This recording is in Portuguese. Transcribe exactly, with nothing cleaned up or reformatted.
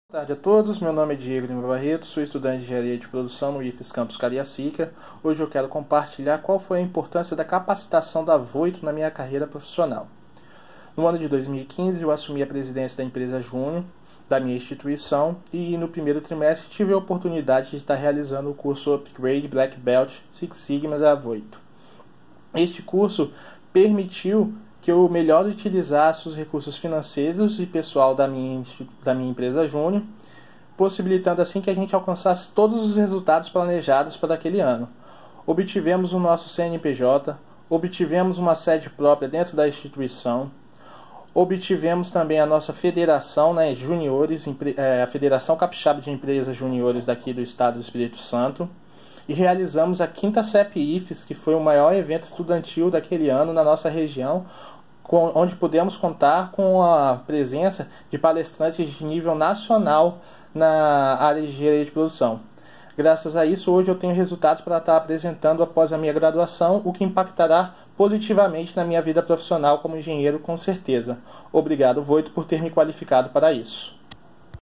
Boa tarde a todos, meu nome é Diego Lima Barreto, sou estudante de Engenharia de Produção no I F E S Campus Cariacica. Hoje eu quero compartilhar qual foi a importância da capacitação da Voito na minha carreira profissional. No ano de dois mil e quinze eu assumi a presidência da empresa Júnior da minha instituição e no primeiro trimestre tive a oportunidade de estar realizando o curso Upgrade Black Belt Six Sigma da Voito. Este curso permitiu que eu melhor utilizasse os recursos financeiros e pessoal da minha, da minha empresa Júnior, possibilitando assim que a gente alcançasse todos os resultados planejados para aquele ano. Obtivemos o nosso C N P J, obtivemos uma sede própria dentro da instituição, obtivemos também a nossa federação, né, juniores, a Federação Capixaba de Empresas Juniores daqui do estado do Espírito Santo, e realizamos a quinta C E P I F E S, que foi o maior evento estudantil daquele ano na nossa região, com, onde pudemos contar com a presença de palestrantes de nível nacional na área de engenharia de produção. Graças a isso, hoje eu tenho resultados para estar apresentando após a minha graduação, o que impactará positivamente na minha vida profissional como engenheiro, com certeza. Obrigado, Voito, por ter me qualificado para isso.